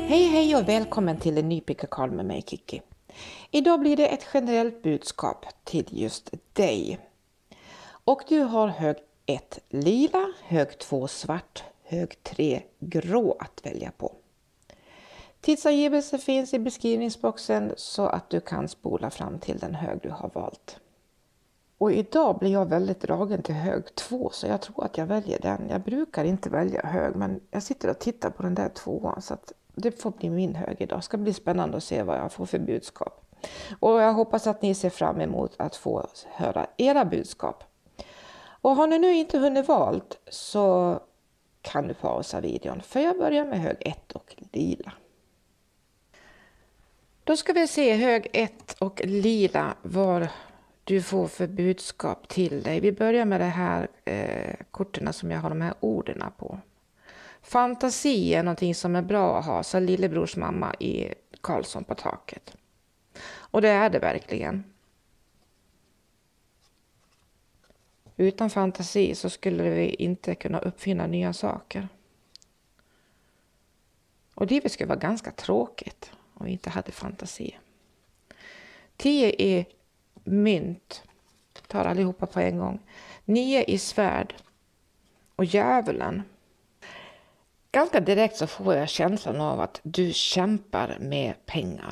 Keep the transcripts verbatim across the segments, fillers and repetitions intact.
Hej hej och välkommen till en ny Picka Karl med mig Kiki. Idag blir det ett generellt budskap till just dig. Och du har hög ett lila, hög två svart, hög tre grå att välja på. Tidsangivelse finns i beskrivningsboxen så att du kan spola fram till den hög du har valt. Och idag blir jag väldigt dragen till hög två så jag tror att jag väljer den. Jag brukar inte välja hög men jag sitter och tittar på den där tvåan så att det får bli min hög idag. Det ska bli spännande att se vad jag får för budskap. Och jag hoppas att ni ser fram emot att få höra era budskap. Och har ni nu inte hunnit valt så kan du pausa videon. För jag börjar med hög ett och lila. Då ska vi se hög ett och lila vad du får för budskap till dig. Vi börjar med det här eh, korten som jag har de här orden på. Fantasi är någonting som är bra att ha, sa lillebrors mamma i Karlsson på taket. Och det är det verkligen. Utan fantasi så skulle vi inte kunna uppfinna nya saker. Och livet skulle vara ganska tråkigt om vi inte hade fantasi. Tio är mynt. Tar allihopa på en gång. Nio i svärd. Och djävulen. Ganska direkt så får jag känslan av att du kämpar med pengar.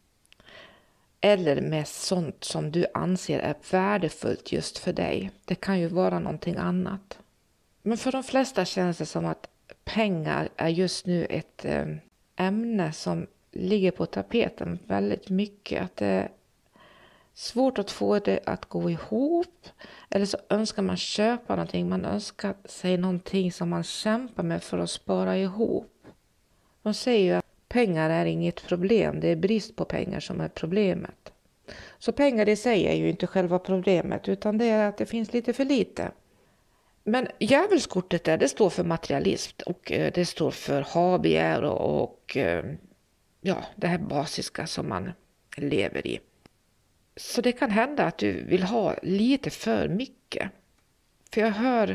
Eller med sånt som du anser är värdefullt just för dig. Det kan ju vara någonting annat. Men för de flesta känns det som att pengar är just nu ett ämne som ligger på tapeten väldigt mycket. Att det är svårt att få det att gå ihop. Eller så önskar man köpa någonting. Man önskar sig någonting som man kämpar med för att spara ihop. De säger ju att pengar är inget problem. Det är brist på pengar som är problemet. Så pengar i sig är ju inte själva problemet. Utan det är att det finns lite för lite. Men djävulskortet där, det står för materialism. Och det står för habegär och, och ja, det här basiska som man lever i. Så det kan hända att du vill ha lite för mycket. För jag hör,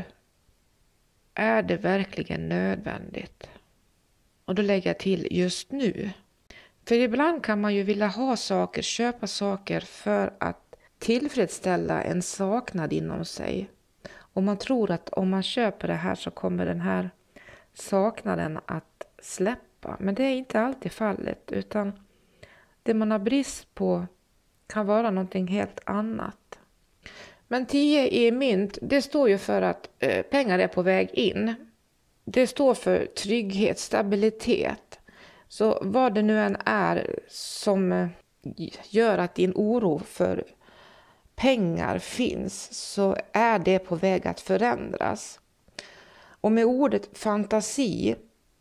är det verkligen nödvändigt? Och då lägger jag till just nu. För ibland kan man ju vilja ha saker, köpa saker för att tillfredsställa en saknad inom sig. Och man tror att om man köper det här så kommer den här saknaden att släppa. Men det är inte alltid fallet, utan det man har brist på kan vara någonting helt annat. Men tio i mynt, det står ju för att eh, pengar är på väg in. Det står för trygghet, stabilitet. Så vad det nu än är som eh, gör att din oro för pengar finns, så är det på väg att förändras. Och med ordet fantasi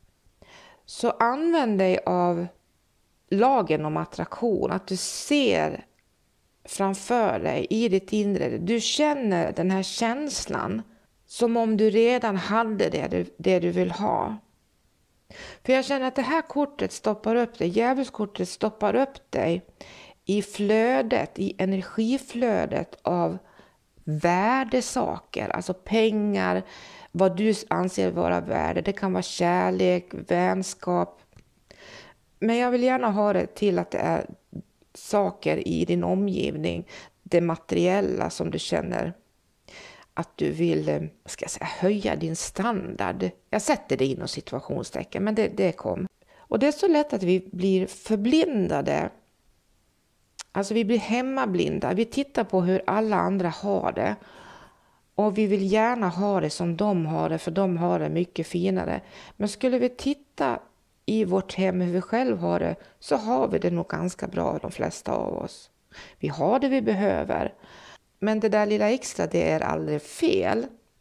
så använd dig av lagen om attraktion. Att du ser framför dig i ditt inre. Du känner den här känslan som om du redan hade det, det du vill ha. För jag känner att det här kortet stoppar upp dig. Djävulskortet stoppar upp dig i flödet, i energiflödet av värdesaker. Alltså pengar, vad du anser vara värde. Det kan vara kärlek, vänskap. Men jag vill gärna ha det till att det är saker i din omgivning, det materiella som du känner att du vill, ska jag säga, höja din standard. Jag sätter det inom situationstecken, men det, det kom. Och det är så lätt att vi blir förblindade. Alltså vi blir hemmablinda. Vi tittar på hur alla andra har det. Och vi vill gärna ha det som de har det, för de har det mycket finare. Men skulle vi titta i vårt hem hur vi själv har det, så har vi det nog ganska bra, de flesta av oss. Vi har det vi behöver. Men det där lilla extra, det är aldrig fel.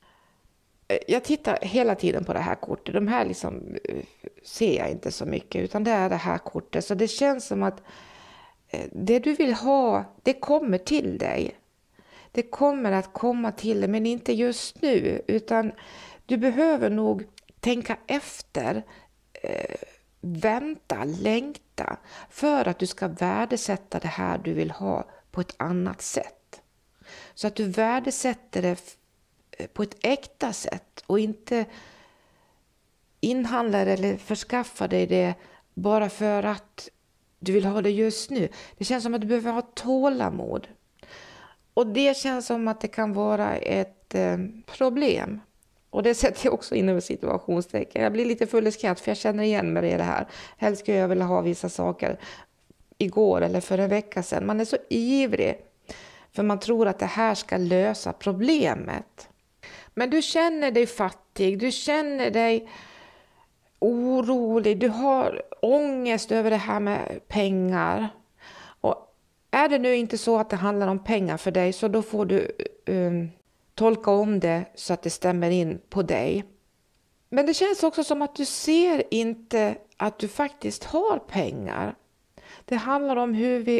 Jag tittar hela tiden på det här kortet. De här liksom ser jag inte så mycket, utan det är det här kortet. Så det känns som att det du vill ha, det kommer till dig. Det kommer att komma till dig, men inte just nu. Utan du behöver nog tänka efter, eh, vänta, längta. För att du ska värdesätta det här du vill ha på ett annat sätt. Så att du värdesätter det på ett äkta sätt och inte inhandlar eller förskaffar dig det bara för att du vill ha det just nu. Det känns som att du behöver ha tålamod. Och det känns som att det kan vara ett eh, problem. Och det sätter jag också in över situationstecken. Jag blir lite full i skratt för jag känner igen mig i det här. Helst skulle jag vilja ha vissa saker igår eller för en vecka sedan. Man är så ivrig för man tror att det här ska lösa problemet. Men du känner dig fattig, du känner dig orolig, du har ångest över det här med pengar. Och är det nu inte så att det handlar om pengar för dig, så då får du um, tolka om det så att det stämmer in på dig. Men det känns också som att du ser inte att du faktiskt har pengar. Det handlar om hur vi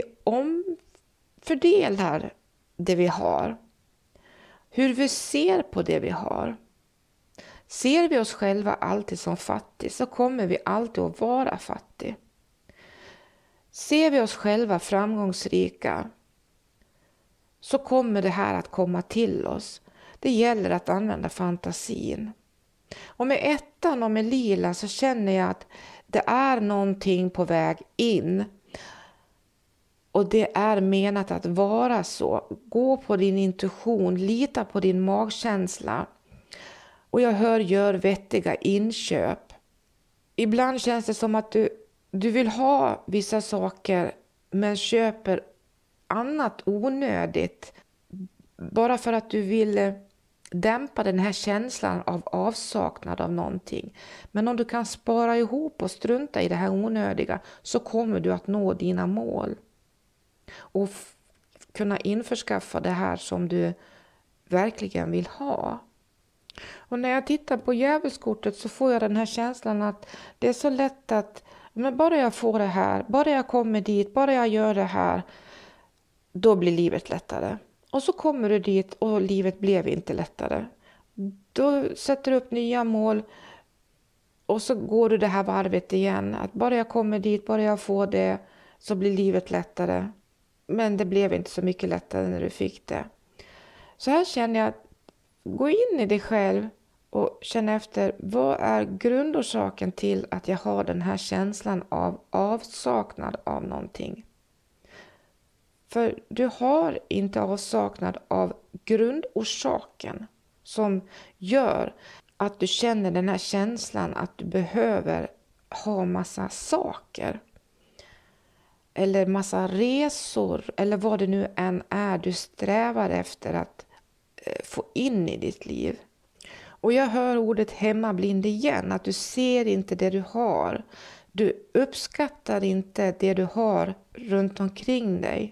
omfördelar det vi har. Hur vi ser på det vi har. Ser vi oss själva alltid som fattig, så kommer vi alltid att vara fattig. Ser vi oss själva framgångsrika, så kommer det här att komma till oss. Det gäller att använda fantasin. Och med ettan och med lila så känner jag att det är någonting på väg in. Och det är menat att vara så. Gå på din intuition, lita på din magkänsla. Och jag hör gör vettiga inköp. Ibland känns det som att du, du vill ha vissa saker men köper annat onödigt. Bara för att du vill dämpa den här känslan av avsaknad av någonting. Men om du kan spara ihop och strunta i det här onödiga, så kommer du att nå dina mål. Och f- kunna införskaffa det här som du verkligen vill ha. Och när jag tittar på djävulskortet så får jag den här känslan att det är så lätt att men bara jag får det här, bara jag kommer dit, bara jag gör det här, då blir livet lättare. Och så kommer du dit och livet blev inte lättare. Då sätter du upp nya mål och så går du det här varvet igen. Att bara jag kommer dit, bara jag får det, så blir livet lättare. Men det blev inte så mycket lättare när du fick det. Så här känner jag att gå in i dig själv och känna efter, vad är grundorsaken till att jag har den här känslan av avsaknad av någonting? För du har inte avsaknad av grundorsaken som gör att du känner den här känslan att du behöver ha massa saker. Eller massa resor, eller vad det nu än är du strävar efter att få in i ditt liv. Och jag hör ordet hemmablind igen, att du ser inte det du har. Du uppskattar inte det du har runt omkring dig.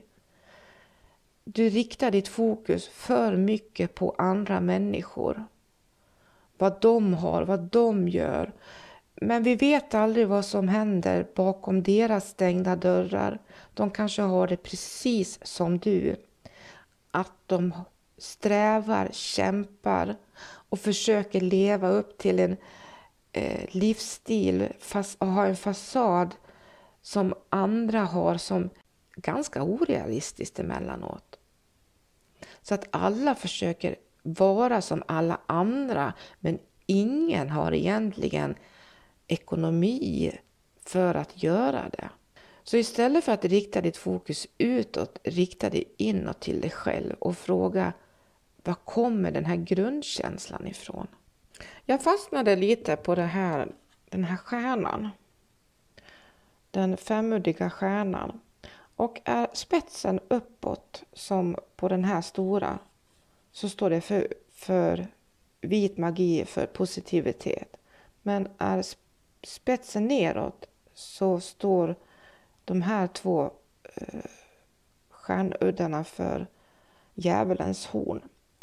Du riktar ditt fokus för mycket på andra människor. Vad de har, vad de gör. Men vi vet aldrig vad som händer bakom deras stängda dörrar. De kanske har det precis som du. Att de strävar, kämpar och försöker leva upp till en eh, livsstil fast, och ha en fasad som andra har som ganska orealistiskt emellanåt. Så att alla försöker vara som alla andra, men ingen har egentligen ekonomi för att göra det. Så istället för att rikta ditt fokus utåt, rikta dig inåt till dig själv och fråga, var kommer den här grundkänslan ifrån? Jag fastnade lite på det här, den här stjärnan. Den femuddiga stjärnan. Och är spetsen uppåt som på den här stora, så står det för, för vit magi, för positivitet. Men är spetsen neråt så står de här två eh, stjärnuddarna för djävulens horn.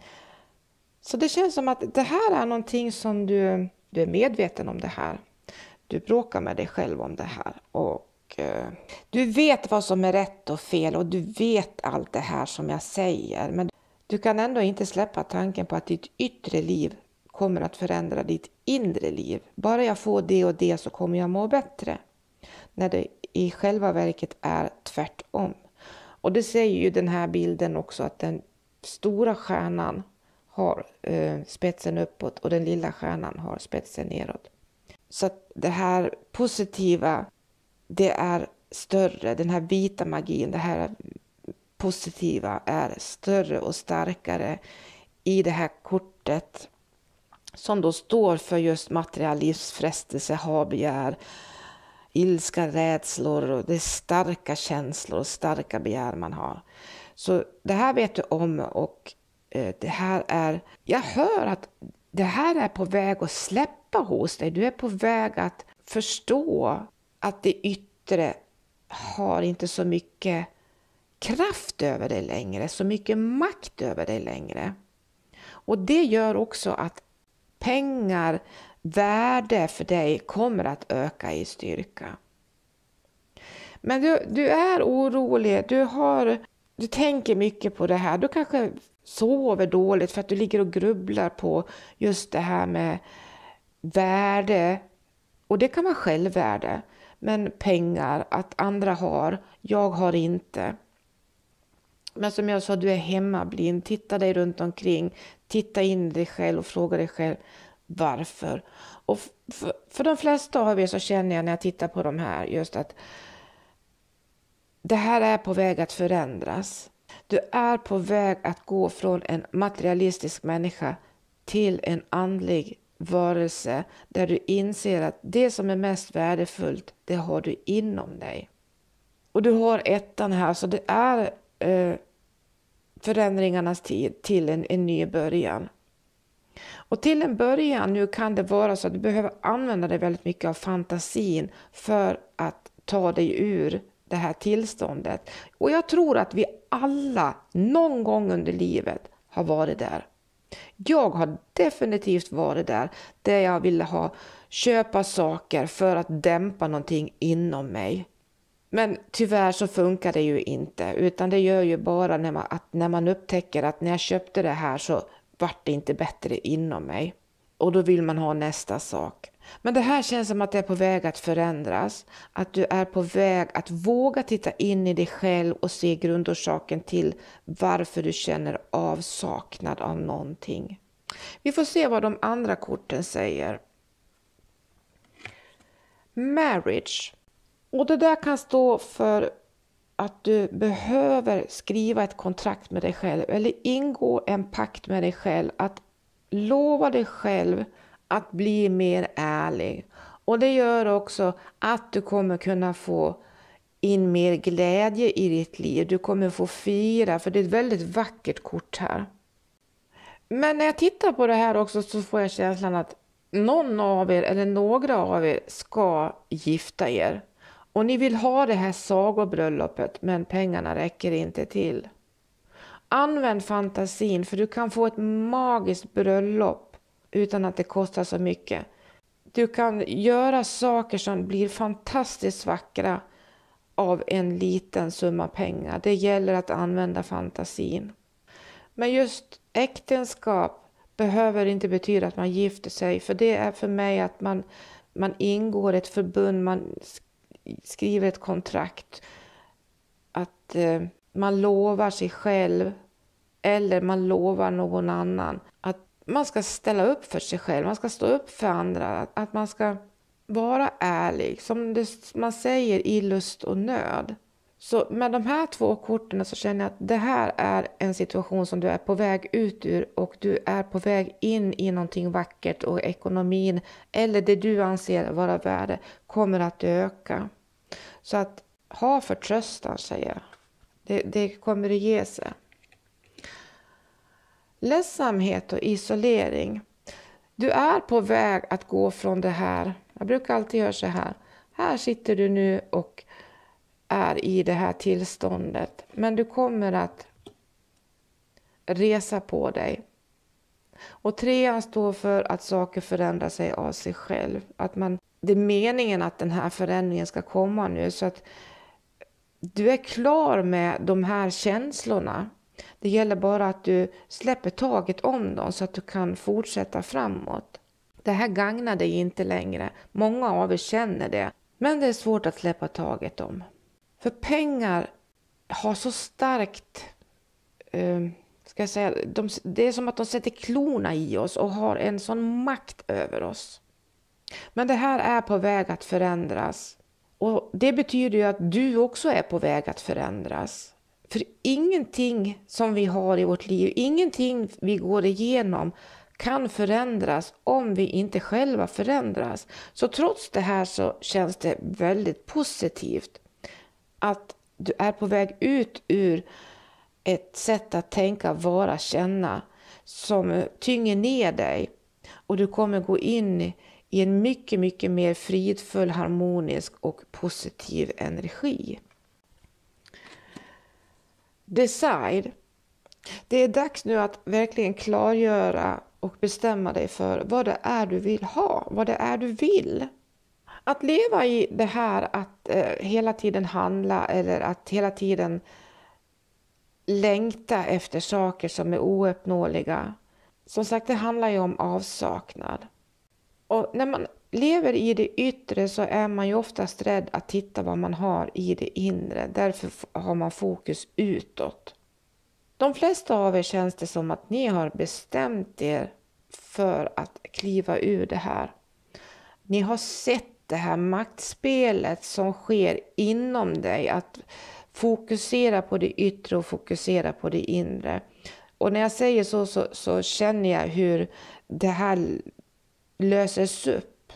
Så det känns som att det här är någonting som du, du är medveten om det här. Du bråkar med dig själv om det här. Och eh, du vet vad som är rätt och fel. Och du vet allt det här som jag säger. Men du kan ändå inte släppa tanken på att ditt yttre liv kommer att förändra ditt inre liv. Bara jag får det och det så kommer jag må bättre. När det i själva verket är tvärtom. Och det säger ju den här bilden också, att den stora stjärnan har eh, spetsen uppåt och den lilla stjärnan har spetsen neråt. Så att det här positiva det är större. Den här vita magin, det här positiva är större och starkare i det här kortet som då står för just materialism, frestelse, habegär, ilska, rädslor och det är starka känslor och starka begär man har. Så det här vet du om och eh, det här är, jag hör att det här är på väg att släppa hos dig. Du är på väg att förstå att det yttre har inte så mycket kraft över dig längre, så mycket makt över dig längre. Och det gör också att pengar, värde för dig kommer att öka i styrka. Men du, du är orolig, du, har, du tänker mycket på det här. Du kanske sover dåligt för att du ligger och grubblar på just det här med värde. Och det kan vara självvärde. Men pengar, att andra har, jag har inte. Men som jag sa, du är hemmablind. Titta dig runt omkring. Titta in i dig själv och fråga dig själv varför. Och för, för de flesta av er så känner jag när jag tittar på de här just att det här är på väg att förändras. Du är på väg att gå från en materialistisk människa till en andlig varelse där du inser att det som är mest värdefullt, det har du inom dig. Och du har ettan här, så det är eh, förändringarnas tid till en, en ny början. Och till en början nu kan det vara så att du behöver använda dig väldigt mycket av fantasin för att ta dig ur det här tillståndet. Och jag tror att vi alla någon gång under livet har varit där. Jag har definitivt varit där, där jag ville ha köpa saker för att dämpa någonting inom mig. Men tyvärr så funkar det ju inte, utan det gör ju bara när man, att när man upptäcker att när jag köpte det här så vart det inte bättre inom mig. Och då vill man ha nästa sak. Men det här känns som att det är på väg att förändras. Att du är på väg att våga titta in i dig själv och se grundorsaken till varför du känner avsaknad av någonting. Vi får se vad de andra korten säger. Marriage. Och det där kan stå för att du behöver skriva ett kontrakt med dig själv eller ingå en pakt med dig själv. Att lova dig själv att bli mer ärlig. Och det gör också att du kommer kunna få in mer glädje i ditt liv. Du kommer få fira, för det är ett väldigt vackert kort här. Men när jag tittar på det här också så får jag känslan att någon av er eller några av er ska gifta er. Och ni vill ha det här sagobröllopet, men pengarna räcker inte till. Använd fantasin, för du kan få ett magiskt bröllop utan att det kostar så mycket. Du kan göra saker som blir fantastiskt vackra av en liten summa pengar. Det gäller att använda fantasin. Men just äktenskap behöver inte betyda att man gifter sig. För det är för mig att man, man ingår ett förbund, man skriver ett kontrakt. Att eh, man lovar sig själv eller man lovar någon annan att man ska ställa upp för sig själv, man ska stå upp för andra, att, att man ska vara ärlig, som det, man säger, i lust och nöd. Så med de här två korten så känner jag att det här är en situation som du är på väg ut ur och du är på väg in i någonting vackert och ekonomin eller det du anser vara värde kommer att öka. Så att ha förtröstan, säger jag. Det, det kommer att ge sig. Ledsamhet och isolering. Du är på väg att gå från det här. Jag brukar alltid göra så här. Här sitter du nu och är i det här tillståndet. Men du kommer att resa på dig. Och trean står för att saker förändrar sig av sig själv. Att man, det är meningen att den här förändringen ska komma nu. Så att du är klar med de här känslorna. Det gäller bara att du släpper taget om dem så att du kan fortsätta framåt. Det här gagnar dig inte längre. Många av er känner det. Men det är svårt att släppa taget om. För pengar har så starkt, eh, ska jag säga, de, det är som att de sätter klorna i oss och har en sån makt över oss. Men det här är på väg att förändras. Och det betyder ju att du också är på väg att förändras. För ingenting som vi har i vårt liv, ingenting vi går igenom kan förändras om vi inte själva förändras. Så trots det här så känns det väldigt positivt att du är på väg ut ur ett sätt att tänka, vara, känna som tynger ner dig. Och du kommer gå in i en mycket, mycket mer fridfull, harmonisk och positiv energi. Decide. Det är dags nu att verkligen klargöra och bestämma dig för vad det är du vill ha, vad det är du vill. Att leva i det här att eh, hela tiden handla eller att hela tiden längta efter saker som är ouppnåeliga. Som sagt, det handlar ju om avsaknad. Och när man lever i det yttre så är man ju oftast rädd att titta vad man har i det inre. Därför har man fokus utåt. De flesta av er känns det som att ni har bestämt er för att kliva ur det här. Ni har sett det här maktspelet som sker inom dig. Att fokusera på det yttre och fokusera på det inre. Och när jag säger så, så, så känner jag hur det här löses upp.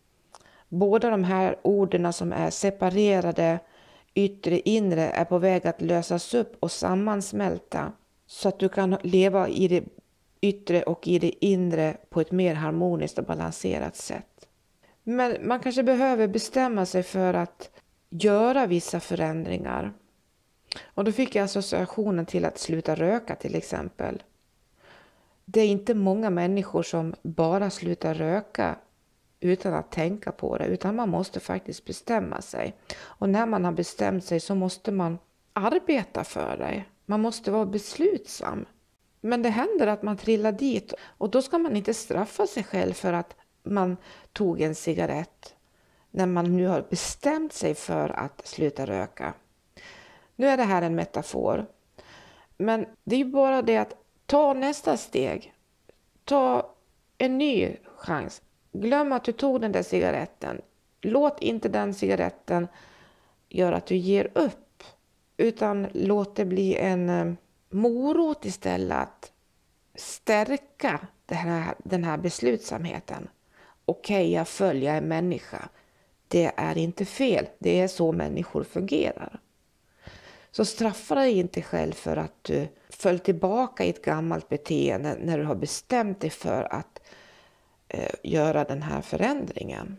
Båda de här orden som är separerade, yttre inre, är på väg att lösas upp och sammansmälta. Så att du kan leva i det yttre och i det inre på ett mer harmoniskt och balanserat sätt. Men man kanske behöver bestämma sig för att göra vissa förändringar. Och då fick jag associationen till att sluta röka till exempel. Det är inte många människor som bara slutar röka utan att tänka på det, utan man måste faktiskt bestämma sig. Och när man har bestämt sig så måste man arbeta för det. Man måste vara beslutsam. Men det händer att man trillar dit och då ska man inte straffa sig själv för att man tog en cigarett när man nu har bestämt sig för att sluta röka. Nu är det här en metafor. Men det är ju bara det att ta nästa steg. Ta en ny chans. Glöm att du tog den där cigaretten. Låt inte den cigaretten göra att du ger upp. Utan låt det bli en morot istället att stärka det här, den här beslutsamheten. Okej, okay, jag följer en människa. Det är inte fel. Det är så människor fungerar. Så straffa dig inte själv för att du föll tillbaka i ett gammalt beteende när du har bestämt dig för att eh, göra den här förändringen.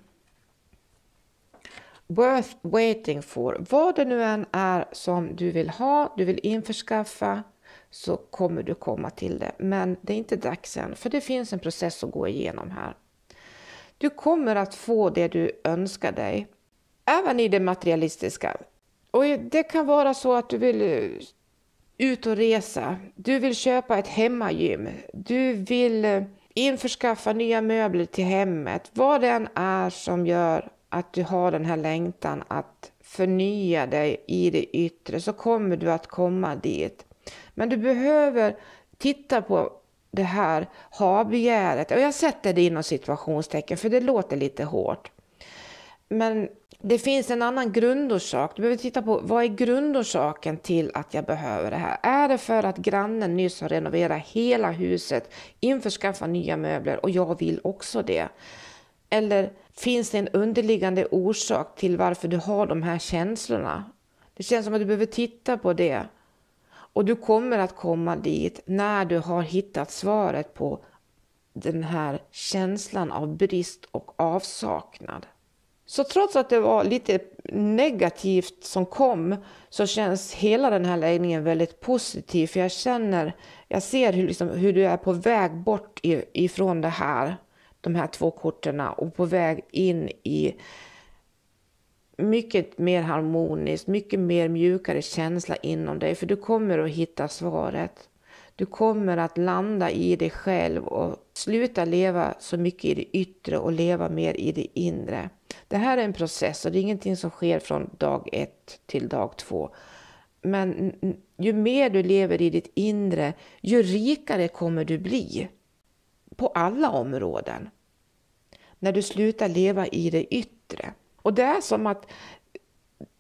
Worth waiting for. Vad det nu än är som du vill ha, du vill införskaffa, så kommer du komma till det. Men det är inte dags än, för det finns en process att gå igenom här. Du kommer att få det du önskar dig, även i det materialistiska. Och det kan vara så att du vill ut och resa, du vill köpa ett hemmagym, du vill införskaffa nya möbler till hemmet. Vad det än är som gör att du har den här längtan att förnya dig i det yttre, så kommer du att komma dit. Men du behöver titta på det här ha-begäret. Och jag sätter det inom situationstecken för det låter lite hårt. Men det finns en annan grundorsak. Du behöver titta på vad är grundorsaken till att jag behöver det här. Är det för att grannen nyss har renoverat hela huset, införskaffa nya möbler och jag vill också det? Eller finns det en underliggande orsak till varför du har de här känslorna? Det känns som att du behöver titta på det. Och du kommer att komma dit när du har hittat svaret på den här känslan av brist och avsaknad. Så trots att det var lite negativt som kom, så känns hela den här läggningen väldigt positiv. För jag känner, jag ser hur, liksom, hur du är på väg bort ifrån det här, de här två korterna, och på väg in i mycket mer harmoniskt, mycket mer mjukare känsla inom dig. För du kommer att hitta svaret. Du kommer att landa i dig själv och sluta leva så mycket i det yttre och leva mer i det inre. Det här är en process och det är ingenting som sker från dag ett till dag två. Men ju mer du lever i ditt inre, ju rikare kommer du bli. På alla områden. När du slutar leva i det yttre. Och det är som att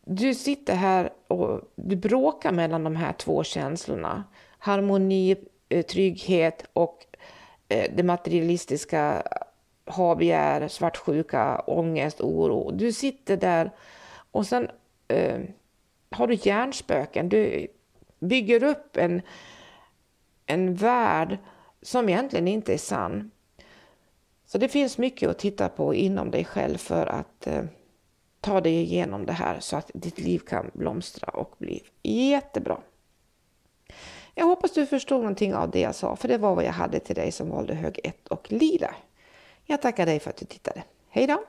Du sitter här och du bråkar mellan de här två känslorna. Harmoni, trygghet och det materialistiska, habegär, svartsjuka, ångest, oro. Du sitter där och sen eh, har du hjärnspöken. Du bygger upp en, en värld som egentligen inte är sann. Så det finns mycket att titta på inom dig själv för att eh, ta dig igenom det här så att ditt liv kan blomstra och bli jättebra. Jag hoppas du förstod någonting av det jag sa, för det var vad jag hade till dig som valde hög ett och lila. Jag tackar dig för att du tittade. Hej då!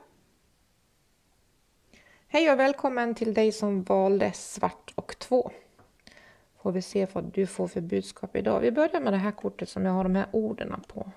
Hej och välkommen till dig som valde svart och två. Får vi se vad du får för budskap idag. Vi börjar med det här kortet som jag har de här orden på.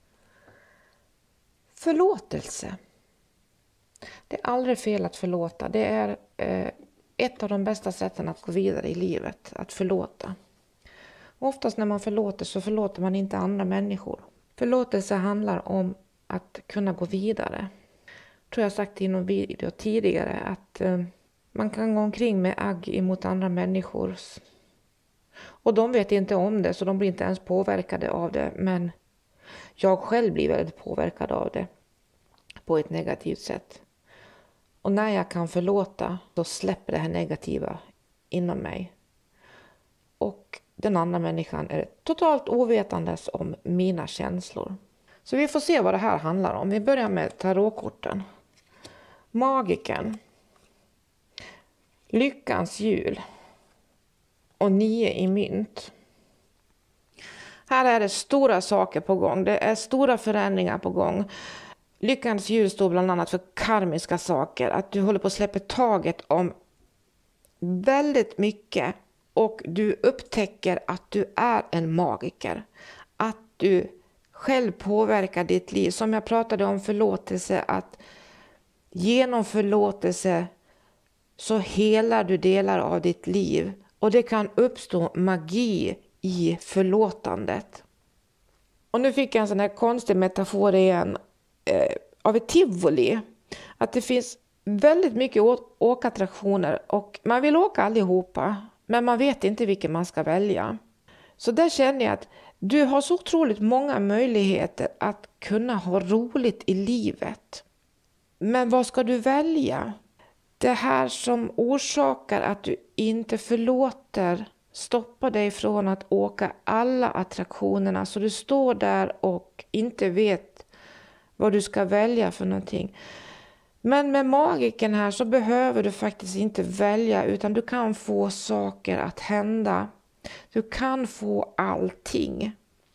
Förlåtelse. Det är aldrig fel att förlåta. Det är eh, ett av de bästa sätten att gå vidare i livet, att förlåta. Oftast när man förlåter så förlåter man inte andra människor. Förlåtelse handlar om att kunna gå vidare. Jag tror jag sagt i någon video tidigare att eh, man kan gå omkring med agg emot andra människor. Och de vet inte om det, så de blir inte ens påverkade av det. Men jag själv blir väldigt påverkad av det på ett negativt sätt. Och när jag kan förlåta så släpper det här negativa inom mig. Och den andra människan är totalt ovetandes om mina känslor. Så vi får se vad det här handlar om. Vi börjar med tarotkorten. Magiken. Lyckans hjul. Och nio i mynt. Här är det stora saker på gång. Det är stora förändringar på gång. Lyckans hjul står bland annat för karmiska saker. Att du håller på att släppa taget om väldigt mycket. Och du upptäcker att du är en magiker. Att du själv påverkar ditt liv. Som jag pratade om förlåtelse. Att genom förlåtelse så helar du delar av ditt liv. Och det kan uppstå magi i förlåtandet. Och nu fick jag en sån här konstig metafor igen. Eh, av ett tivoli. Att det finns väldigt mycket å- åkattraktioner. Och man vill åka allihopa. Men man vet inte vilken man ska välja. Så där känner jag att du har så otroligt många möjligheter att kunna ha roligt i livet. Men vad ska du välja? Det här som orsakar att du inte förlåter stoppar dig från att åka alla attraktionerna. Så du står där och inte vet vad du ska välja för någonting. Men med magiken här så behöver du faktiskt inte välja, utan du kan få saker att hända. Du kan få allting.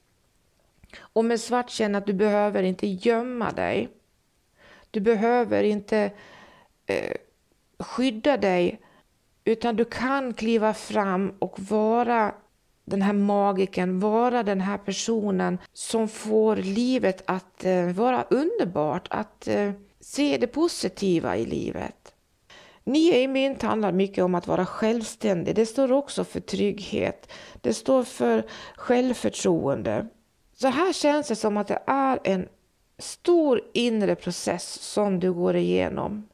Och med svart känner att du behöver inte gömma dig. Du behöver inte eh, skydda dig, utan du kan kliva fram och vara den här magiken, vara den här personen som får livet att eh, vara underbart, att eh, se det positiva i livet. Nio i mynt handlar mycket om att vara självständig. Det står också för trygghet. Det står för självförtroende. Så här känns det som att det är en stor inre process som du går igenom.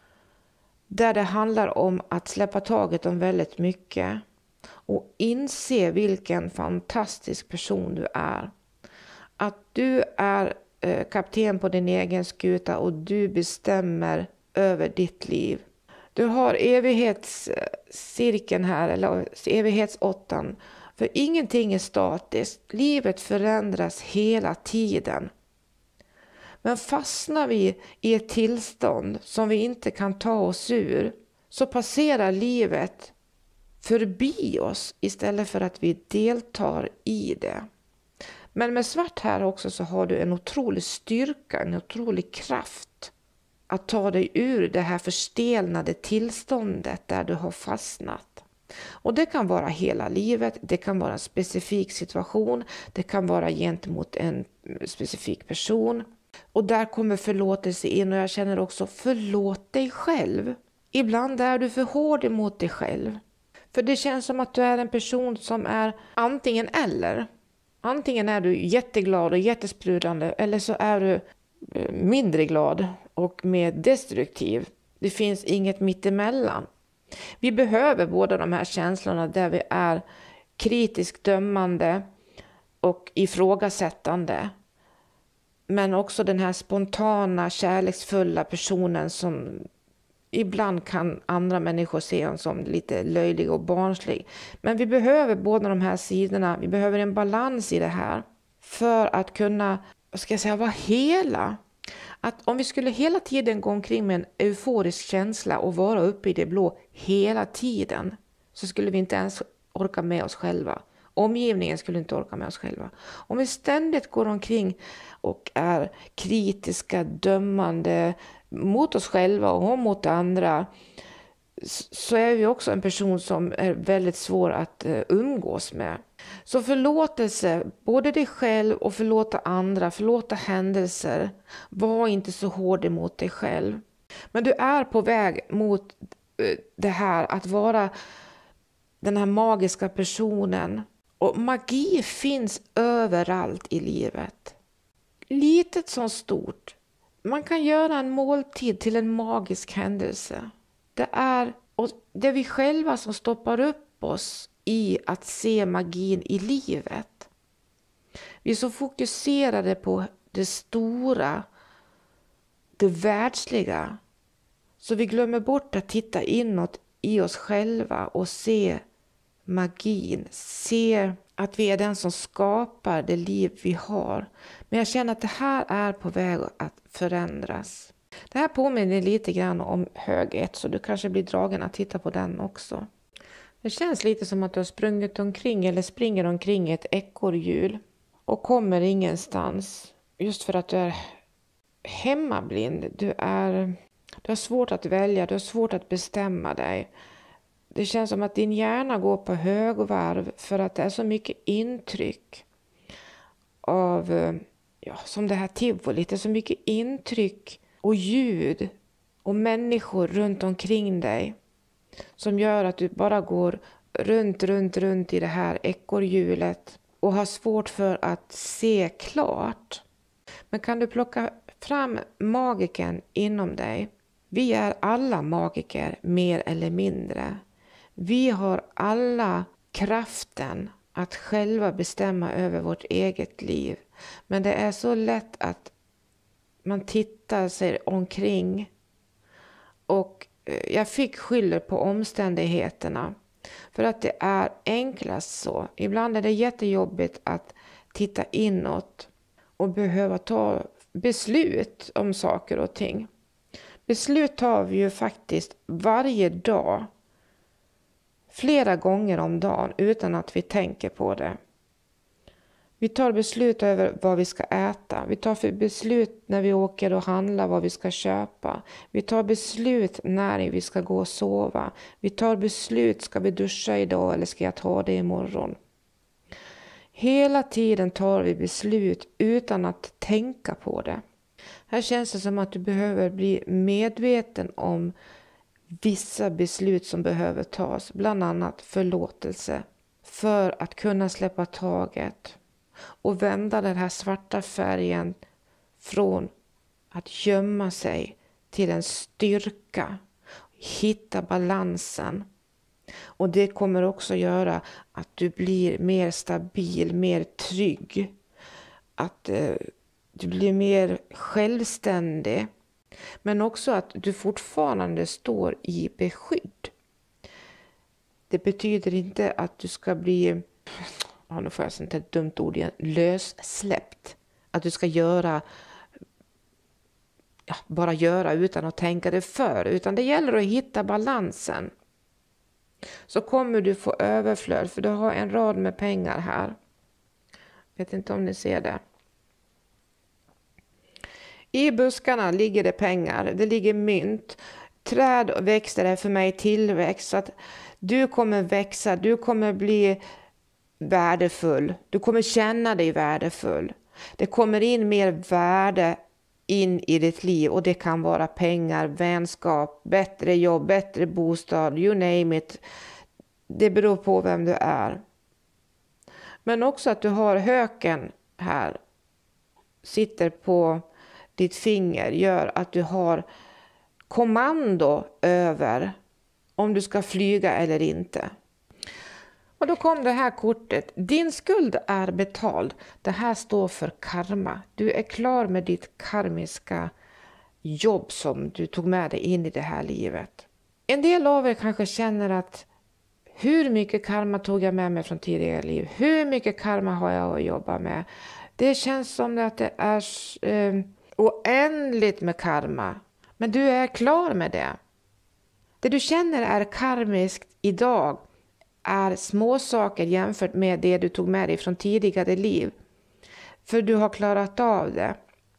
Där det handlar om att släppa taget om väldigt mycket. Och inse vilken fantastisk person du är. Att du är eh, kapten på din egen skuta och du bestämmer över ditt liv. Du har evighetscirkeln här, eller evighetsåttan. För ingenting är statiskt. Livet förändras hela tiden. Men fastnar vi i ett tillstånd som vi inte kan ta oss ur, så passerar livet förbi oss istället för att vi deltar i det. Men med svart här också så har du en otrolig styrka, en otrolig kraft att ta dig ur det här förstelnade tillståndet där du har fastnat. Och det kan vara hela livet, det kan vara en specifik situation, det kan vara gentemot en specifik person. Och där kommer förlåtelse in, och jag känner också förlåt dig själv. Ibland är du för hård emot dig själv. För det känns som att du är en person som är antingen eller. Antingen är du jätteglad och jättesprudlande, eller så är du mindre glad och mer destruktiv. Det finns inget mittemellan. Vi behöver båda de här känslorna där vi är kritiskt dömande och ifrågasättande. Men också den här spontana, kärleksfulla personen som ibland kan andra människor se som lite löjlig och barnslig. Men vi behöver båda de här sidorna. Vi behöver en balans i det här för att kunna, vad ska jag säga, vara hela. Att om vi skulle hela tiden gå omkring med en euforisk känsla och vara uppe i det blå hela tiden, så skulle vi inte ens orka med oss själva. Omgivningen skulle inte orka med oss själva. Om vi ständigt går omkring och är kritiska, dömande mot oss själva och mot andra, så är vi också en person som är väldigt svår att umgås med. Så förlåtelse, både dig själv och förlåta andra, förlåta händelser. Var inte så hård emot dig själv. Men du är på väg mot det här att vara den här magiska personen. Och magi finns överallt i livet. Litet som stort. Man kan göra en måltid till en magisk händelse. Det är, och det är vi själva som stoppar upp oss i att se magin i livet. Vi är så fokuserade på det stora, det världsliga, så vi glömmer bort att titta inåt i oss själva och se magin. Se att vi är den som skapar det liv vi har. Men jag känner att det här är på väg att förändras. Det här påminner lite grann om hög ett, så du kanske blir dragen att titta på den också. Det känns lite som att du har sprungit omkring eller springer omkring ett ekorrhjul och kommer ingenstans. Just för att du är hemmablind. Du, är, du har svårt att välja, du har svårt att bestämma dig. Det känns som att din hjärna går på högvarv för att det är så mycket intryck av, ja, som det här tivoli, det är så mycket intryck och ljud och människor runt omkring dig som gör att du bara går runt, runt, runt i det här ekorrhjulet och har svårt för att se klart. Men kan du plocka fram magiken inom dig? Vi är alla magiker, mer eller mindre. Vi har alla kraften att själva bestämma över vårt eget liv. Men det är så lätt att man tittar sig omkring. Och jag fick skylla på omständigheterna. För att det är enklast så. Ibland är det jättejobbigt att titta inåt och behöva ta beslut om saker och ting. Beslut tar vi ju faktiskt varje dag. Flera gånger om dagen utan att vi tänker på det. Vi tar beslut över vad vi ska äta. Vi tar för beslut när vi åker och handlar vad vi ska köpa. Vi tar beslut när vi ska gå och sova. Vi tar beslut, ska vi duscha idag eller ska jag ta det imorgon? Hela tiden tar vi beslut utan att tänka på det. Här känns det som att du behöver bli medveten om vissa beslut som behöver tas. Bland annat förlåtelse. För att kunna släppa taget. Och vända den här svarta färgen från att gömma sig till en styrka. Hitta balansen. Och det kommer också göra att du blir mer stabil, mer trygg. Att eh, du blir mer självständig. Men också att du fortfarande står i beskydd. Det betyder inte att du ska bli, ja, nu får jag inte ett dumt ord igen, lössläppt. Att du ska göra, ja, bara göra utan att tänka det för. Utan det gäller att hitta balansen. Så kommer du få överflöd, för du har en rad med pengar här. Vet inte om ni ser det. I buskarna ligger det pengar, det ligger mynt. Träd och växter är för mig tillväxt, så att du kommer växa, du kommer bli värdefull. Du kommer känna dig värdefull. Det kommer in mer värde in i ditt liv, och det kan vara pengar, vänskap, bättre jobb, bättre bostad, you name it. Det beror på vem du är. Men också att du har höken här, sitter på ditt finger, gör att du har kommando över om du ska flyga eller inte. Och då kom det här kortet. Din skuld är betald. Det här står för karma. Du är klar med ditt karmiska jobb som du tog med dig in i det här livet. En del av er kanske känner att hur mycket karma tog jag med mig från tidigare liv? Hur mycket karma har jag att jobba med? Det känns som att det är eh, oändligt med karma. Men du är klar med det. Det du känner är karmiskt idag är små saker jämfört med det du tog med dig från tidigare liv. För du har klarat av det.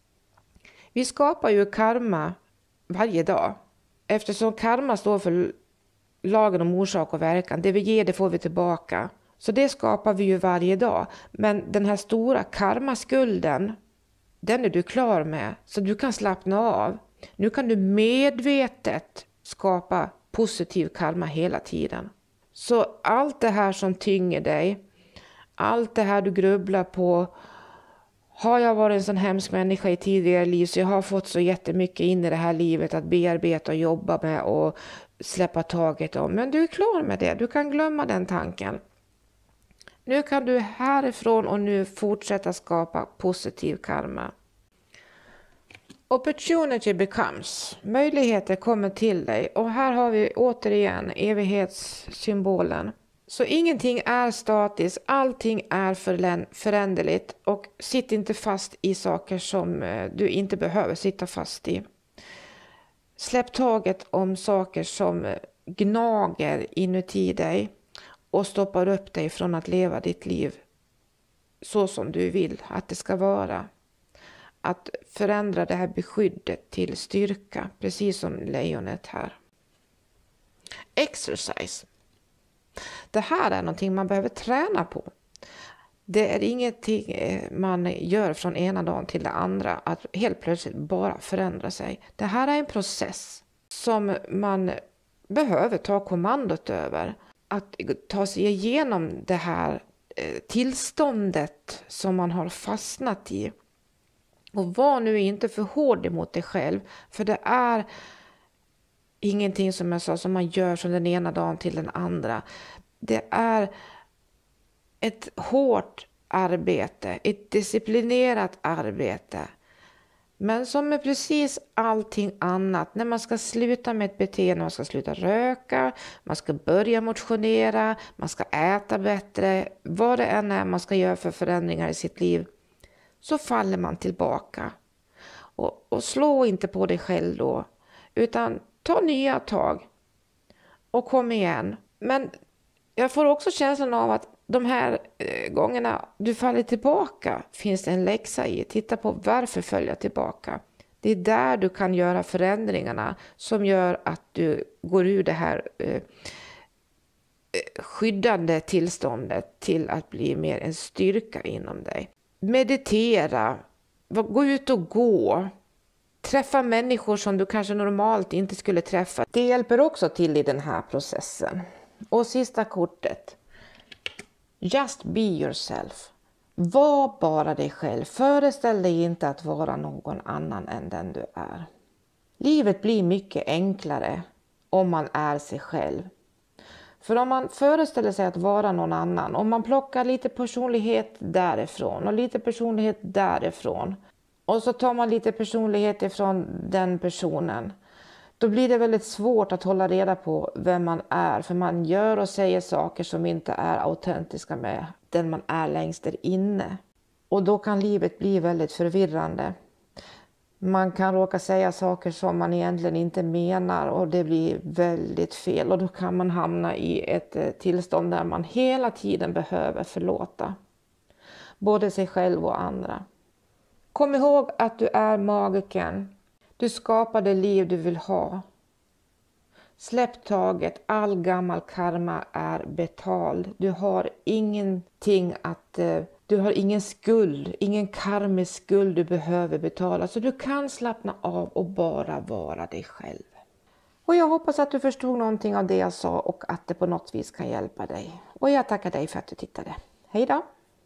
Vi skapar ju karma varje dag. Eftersom karma står för lagen om orsak och verkan. Det vi ger, det får vi tillbaka. Så det skapar vi ju varje dag. Men den här stora karmaskulden, den är du klar med. Så du kan slappna av. Nu kan du medvetet skapa positiv karma hela tiden. Så allt det här som tynger dig, allt det här du grubblar på, har jag varit en sån hemsk människa i tidigare liv så jag har fått så jättemycket in i det här livet att bearbeta och jobba med och släppa taget om. Men du är klar med det, du kan glömma den tanken. Nu kan du härifrån och nu fortsätta skapa positiv karma. Opportunity becomes. Möjligheter kommer till dig. Och här har vi återigen evighetssymbolen. Så ingenting är statiskt. Allting är föränderligt. Och sitt inte fast i saker som du inte behöver sitta fast i. Släpp taget om saker som gnager inuti dig. Och stoppar upp dig från att leva ditt liv så som du vill att det ska vara. Att förändra det här beskyddet till styrka, precis som lejonet här. Exercise. Det här är någonting man behöver träna på. Det är ingenting man gör från ena dagen till det andra, att helt plötsligt bara förändra sig. Det här är en process som man behöver ta kommandot över. Att ta sig igenom det här tillståndet som man har fastnat i. Och var nu inte för hård emot dig själv. För det är ingenting som jag sa som man gör från den ena dagen till den andra. Det är ett hårt arbete. Ett disciplinerat arbete. Men som med precis allting annat. När man ska sluta med ett beteende. Man ska sluta röka. Man ska börja motionera. Man ska äta bättre. Vad det än är man ska göra för förändringar i sitt liv. Så faller man tillbaka. Och, och slå inte på dig själv då. Utan ta nya tag. Och kom igen. Men jag får också känslan av att de här eh, gångerna du faller tillbaka. Finns det en läxa i. Titta på varför följa tillbaka. Det är där du kan göra förändringarna. Som gör att du går ur det här eh, skyddande tillståndet. Till att bli mer en styrka inom dig. Meditera, gå ut och gå, träffa människor som du kanske normalt inte skulle träffa. Det hjälper också till i den här processen. Och sista kortet. Just be yourself. Var bara dig själv. Föreställ dig inte att vara någon annan än den du är. Livet blir mycket enklare om man är sig själv. För om man föreställer sig att vara någon annan, om man plockar lite personlighet därifrån och lite personlighet därifrån och så tar man lite personlighet ifrån den personen, då blir det väldigt svårt att hålla reda på vem man är, för man gör och säger saker som inte är autentiska med den man är längst där inne. Och då kan livet bli väldigt förvirrande. Man kan råka säga saker som man egentligen inte menar och det blir väldigt fel. Och då kan man hamna i ett tillstånd där man hela tiden behöver förlåta. Både sig själv och andra. Kom ihåg att du är magiken. Du skapar det liv du vill ha. Släpp taget, all gammal karma är betald. Du har ingenting att... Du har ingen skuld, ingen karmisk skuld du behöver betala. Så du kan slappna av och bara vara dig själv. Och jag hoppas att du förstod någonting av det jag sa och att det på något vis kan hjälpa dig. Och jag tackar dig för att du tittade. Hej då!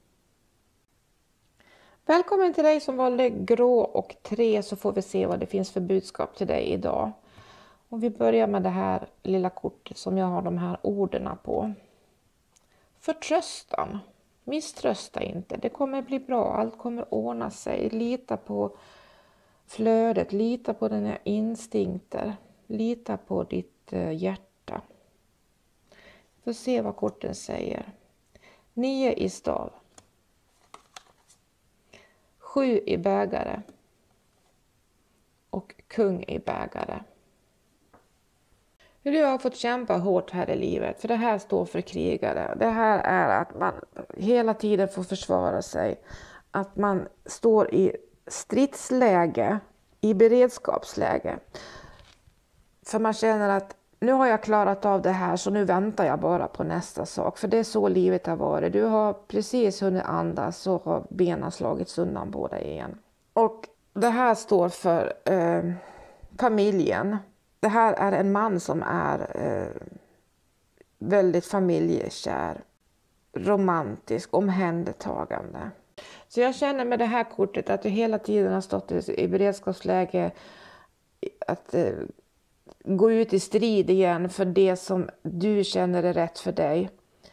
Välkommen till dig som valde grå och tre, så får vi se vad det finns för budskap till dig idag. Och vi börjar med det här lilla kortet som jag har de här orden på. Förtröstan. Misströsta inte. Det kommer bli bra. Allt kommer ordna sig. Lita på flödet. Lita på dina instinkter. Lita på ditt hjärta. Får se vad korten säger. Nio i stav. Sju i bägare. Och kung i bägare. Du har fått kämpa hårt här i livet. För det här står för krigare. Det här är att man hela tiden får försvara sig. Att man står i stridsläge. I beredskapsläge. För man känner att nu har jag klarat av det här, så nu väntar jag bara på nästa sak. För det är så livet har varit. Du har precis hunnit andas, så har benen slagits undan på dig igen. Och det här står för eh, familjen. Det här är en man som är eh, väldigt familjekär, romantisk, omhändertagande. Så jag känner med det här kortet att du hela tiden har stått i beredskapsläge att eh, gå ut i strid igen för det som du känner är rätt för dig.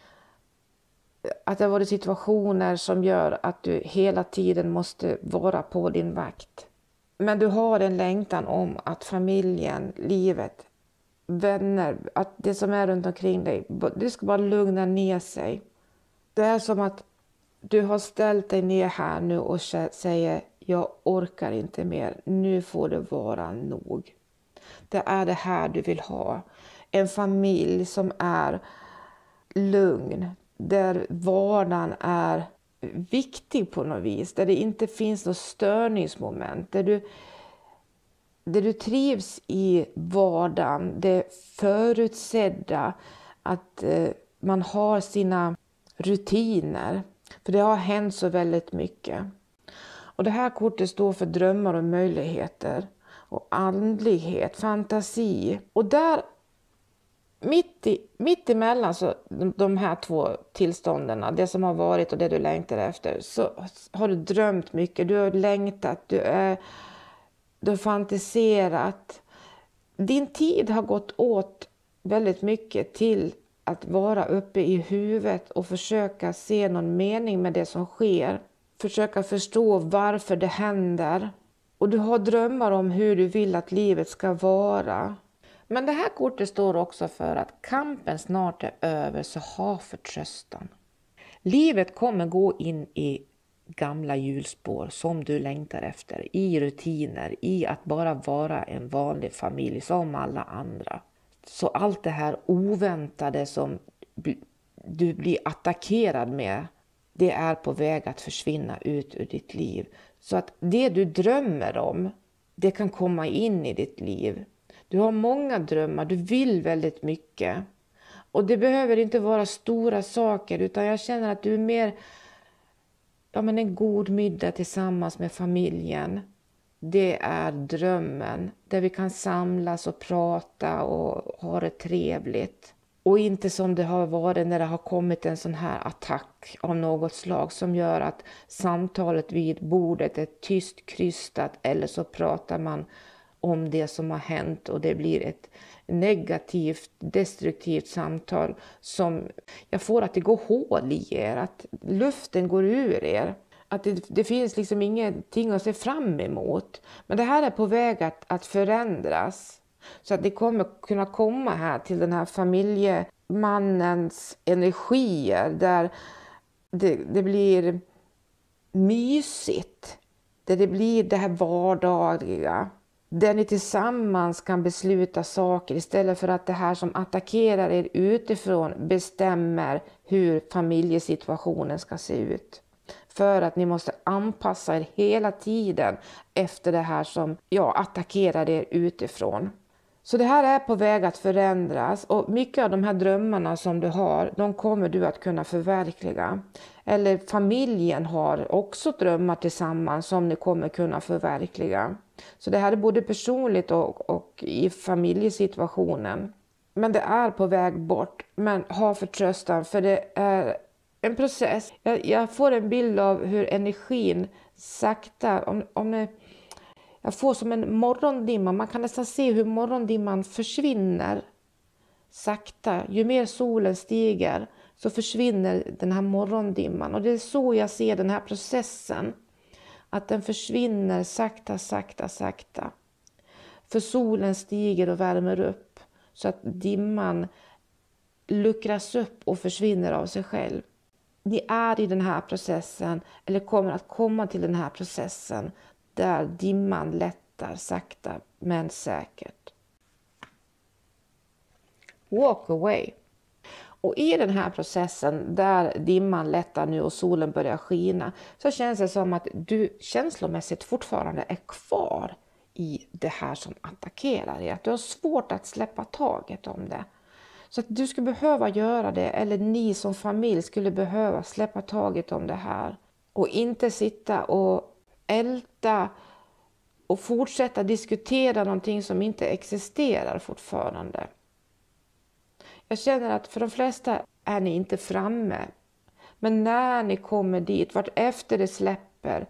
Att det har varit situationer som gör att du hela tiden måste vara på din vakt. Men du har en längtan om att familjen, livet, vänner, att det som är runt omkring dig, det ska bara lugna ner sig. Det är som att du har ställt dig ner här nu och säger, jag orkar inte mer, nu får det vara nog. Det är det här du vill ha. En familj som är lugn, där vardagen är viktig på något vis, där det inte finns något störningsmoment, där du, där du trivs i vardagen, det förutsedda, att eh, man har sina rutiner, för det har hänt så väldigt mycket. Och det här kortet står för drömmar och möjligheter och andlighet, fantasi, och där Mitt, i, mitt emellan så, de, de här två tillstånden, det som har varit och det du längtar efter, så har du drömt mycket, du har längtat, du, är, du har fantiserat. Din tid har gått åt väldigt mycket till att vara uppe i huvudet och försöka se någon mening med det som sker. Försöka förstå varför det händer. Och du har drömmar om hur du vill att livet ska vara. Men det här kortet står också för att kampen snart är över, så ha förtröstan. Livet kommer gå in i gamla hjulspår som du längtar efter. I rutiner, i att bara vara en vanlig familj som alla andra. Så allt det här oväntade som du blir attackerad med, det är på väg att försvinna ut ur ditt liv. Så att det du drömmer om, det kan komma in i ditt liv. Du har många drömmar, du vill väldigt mycket. Och det behöver inte vara stora saker, utan jag känner att du är mer, ja, men en god middag tillsammans med familjen. Det är drömmen, där vi kan samlas och prata och ha det trevligt. Och inte som det har varit när det har kommit en sån här attack av något slag som gör att samtalet vid bordet är tyst, krystat, eller så pratar man om det som har hänt och det blir ett negativt, destruktivt samtal som jag får att det går hål i er, att luften går ur er, att det, det finns liksom ingenting att se fram emot. Men det här är på väg att, att förändras, så att det kommer kunna komma här till den här familjemannens energier där det, det blir mysigt, där det blir det här vardagliga. Där ni tillsammans kan besluta saker istället för att det här som attackerar er utifrån bestämmer hur familjesituationen ska se ut. För att ni måste anpassa er hela tiden efter det här som ja, attackerar er utifrån. Så det här är på väg att förändras, och mycket av de här drömmarna som du har, de kommer du att kunna förverkliga. Eller familjen har också drömmar tillsammans som ni kommer kunna förverkliga. Så det här är både personligt och, och i familjesituationen. Men det är på väg bort. Men ha förtröstan, för det är en process. Jag, jag får en bild av hur energin sakta, om, om det, jag får som en morgondimma. Man kan nästan se hur morgondimman försvinner sakta. Ju mer solen stiger så försvinner den här morgondimman. Och det är så jag ser den här processen. Att den försvinner sakta, sakta, sakta. För solen stiger och värmer upp. Så att dimman luckras upp och försvinner av sig själv. Ni är i den här processen, eller kommer att komma till den här processen. Där dimman lättar sakta men säkert. Walk away. Och i den här processen där dimman lättar nu och solen börjar skina, så känns det som att du känslomässigt fortfarande är kvar i det här som attackerar dig. Att du har svårt att släppa taget om det. Så att du skulle behöva göra det, eller ni som familj skulle behöva släppa taget om det här. Och inte sitta och älta och fortsätta diskutera någonting som inte existerar fortfarande. Jag känner att för de flesta är ni inte framme. Men när ni kommer dit, vart efter det släpper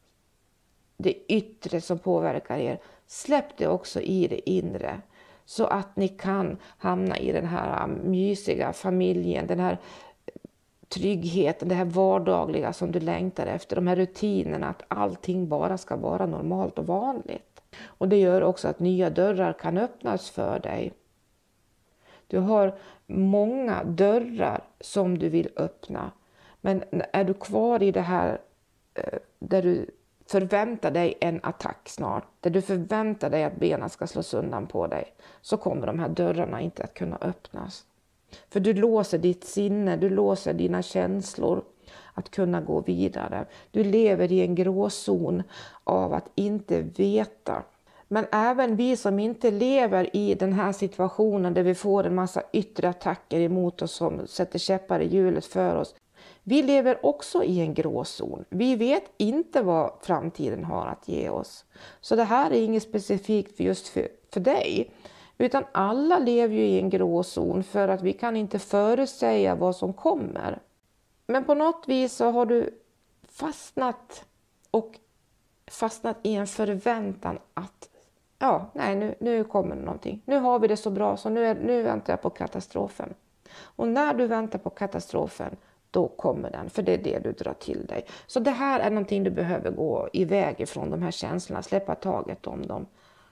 det yttre som påverkar er, släpp det också i det inre. Så att ni kan hamna i den här mysiga familjen, den här tryggheten, det här vardagliga som du längtar efter. De här rutinerna, att allting bara ska vara normalt och vanligt. Och det gör också att nya dörrar kan öppnas för dig. Du har många dörrar som du vill öppna. Men är du kvar i det här där du förväntar dig en attack snart, där du förväntar dig att benen ska slås undan på dig, så kommer de här dörrarna inte att kunna öppnas. För du låser ditt sinne, du låser dina känslor att kunna gå vidare. Du lever i en gråzon av att inte veta. Men även vi som inte lever i den här situationen där vi får en massa yttre attacker emot oss som sätter käppar i hjulet för oss. Vi lever också i en gråzon. Vi vet inte vad framtiden har att ge oss. Så det här är inget specifikt för just för, för dig. Utan alla lever ju i en gråzon för att vi kan inte förutsäga vad som kommer. Men på något vis så har du fastnat och fastnat i en förväntan att ja, nej, nu, nu kommer det någonting. Nu har vi det så bra så nu, är, nu väntar jag på katastrofen. Och när du väntar på katastrofen, då kommer den. För det är det du drar till dig. Så det här är någonting du behöver gå iväg ifrån, de här känslorna. Släppa taget om dem.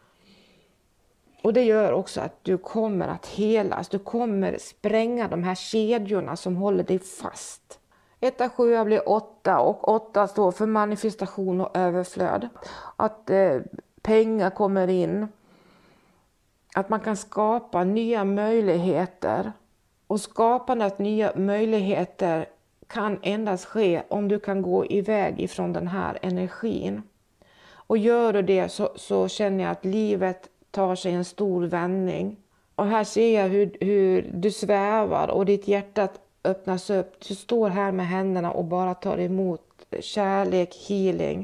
Och det gör också att du kommer att helas. Du kommer spränga de här kedjorna som håller dig fast. Etta sjua blir åtta och åtta står för manifestation och överflöd. Att eh, pengar kommer in. Att man kan skapa nya möjligheter. Och skapandet av nya möjligheter kan endast ske om du kan gå iväg ifrån den här energin. Och gör du det så, så känner jag att livet tar sig en stor vändning. Och här ser jag hur, hur du svävar och ditt hjärta öppnas upp. Du står här med händerna och bara tar emot kärlek, healing.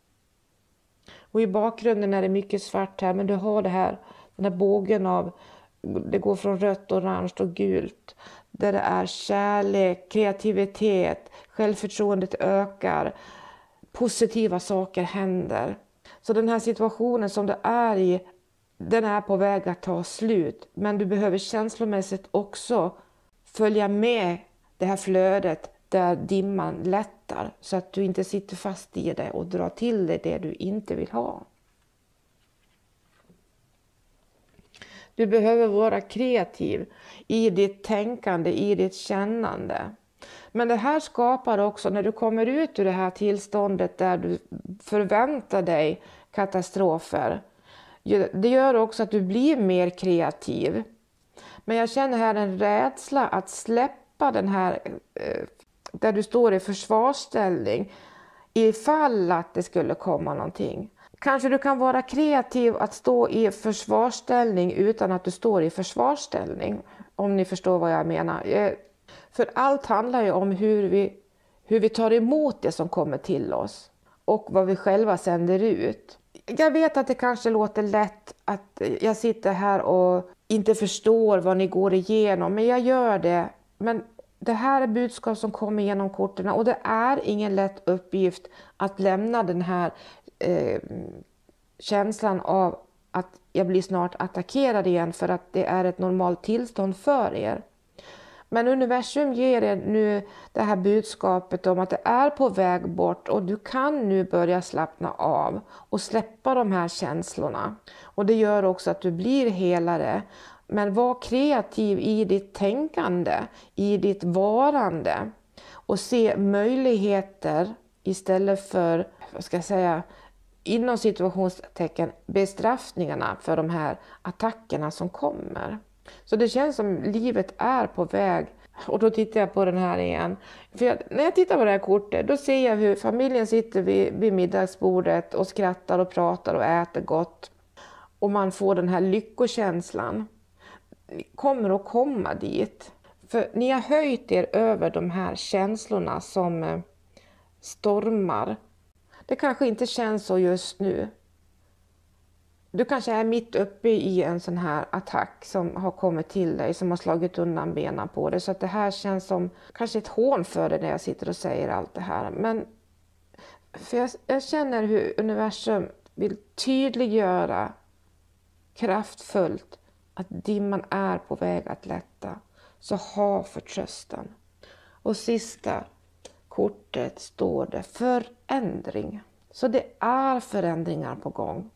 Och i bakgrunden är det mycket svart här, men du har det här, den här bågen av, det går från rött, orange och gult. Där det är kärlek, kreativitet, självförtroendet ökar, positiva saker händer. Så den här situationen som du är i, den är på väg att ta slut. Men du behöver känslomässigt också följa med det här flödet där dimman lättar. Så att du inte sitter fast i det och drar till dig det du inte vill ha. Du behöver vara kreativ i ditt tänkande, i ditt kännande. Men det här skapar också, när du kommer ut ur det här tillståndet där du förväntar dig katastrofer. Det gör också att du blir mer kreativ. Men jag känner här en rädsla att släppa den här, där du står i försvarsställning, ifall att det skulle komma någonting. Kanske du kan vara kreativ att stå i försvarsställning utan att du står i försvarsställning. Om ni förstår vad jag menar. För allt handlar ju om hur vi, hur vi tar emot det som kommer till oss. Och vad vi själva sänder ut. Jag vet att det kanske låter lätt att jag sitter här och inte förstår vad ni går igenom. Men jag gör det. Men det här är budskap som kommer genom korten. Och det är ingen lätt uppgift att lämna den här eh, känslan av att jag blir snart attackerad igen för att det är ett normalt tillstånd för er. Men universum ger er nu det här budskapet om att det är på väg bort och du kan nu börja slappna av och släppa de här känslorna. Och det gör också att du blir helare. Men var kreativ i ditt tänkande, i ditt varande och se möjligheter istället för, vad ska jag säga, inom situationstecken bestraffningarna för de här attackerna som kommer. Så det känns som livet är på väg. Och då tittar jag på den här igen. För jag, när jag tittar på det här kortet, då ser jag hur familjen sitter vid, vid middagsbordet och skrattar och pratar och äter gott. Och man får den här lyckokänslan. Ni kommer att komma dit. För ni har höjt er över de här känslorna som stormar. Det kanske inte känns så just nu. Du kanske är mitt uppe i en sån här attack som har kommit till dig, som har slagit undan benen på dig. Så att det här känns som kanske ett hån för dig när jag sitter och säger allt det här. Men för jag, jag känner hur universum vill tydliggöra kraftfullt att dimman är på väg att lätta. Så ha förtröstan. Och sista kortet står det förändring. Så det är förändringar på gång.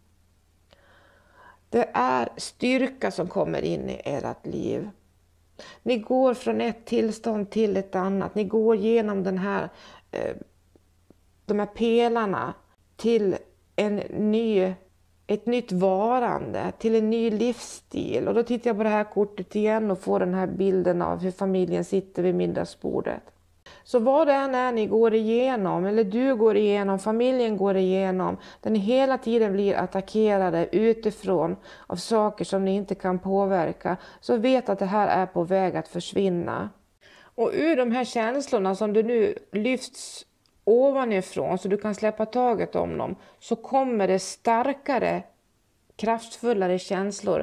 Det är styrka som kommer in i ert liv. Ni går från ett tillstånd till ett annat. Ni går genom den här, eh, de här pelarna till en ny, ett nytt varande, till en ny livsstil. Och då tittar jag på det här kortet igen och får den här bilden av hur familjen sitter vid middagsbordet. Så vad det än är ni går igenom, eller du går igenom, familjen går igenom, där ni hela tiden blir attackerade utifrån av saker som ni inte kan påverka, så vet att det här är på väg att försvinna. Och ur de här känslorna som du nu lyfts ovanifrån så du kan släppa taget om dem, så kommer det starkare, kraftfullare känslor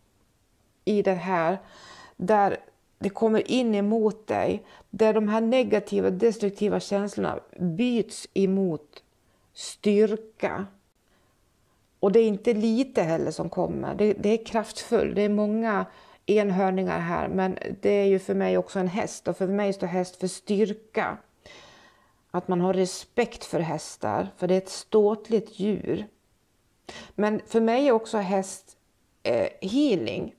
i det här, där det kommer in emot dig, där de här negativa, destruktiva känslorna byts emot styrka. Och det är inte lite heller som kommer, det, det är kraftfullt, det är många enhörningar här, men det är ju för mig också en häst, och för mig står häst för styrka. Att man har respekt för hästar, för det är ett ståtligt djur. Men för mig är också häst eh, healing.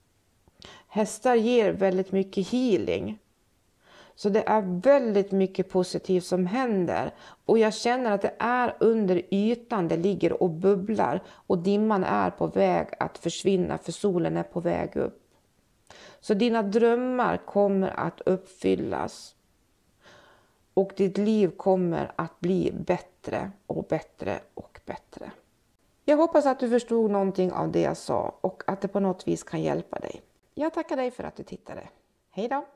Hästar ger väldigt mycket healing. Så det är väldigt mycket positivt som händer. Och jag känner att det är under ytan det ligger och bubblar. Och dimman är på väg att försvinna, för solen är på väg upp. Så dina drömmar kommer att uppfyllas. Och ditt liv kommer att bli bättre och bättre och bättre. Jag hoppas att du förstod någonting av det jag sa och att det på något vis kan hjälpa dig. Jag tackar dig för att du tittade. Hej då!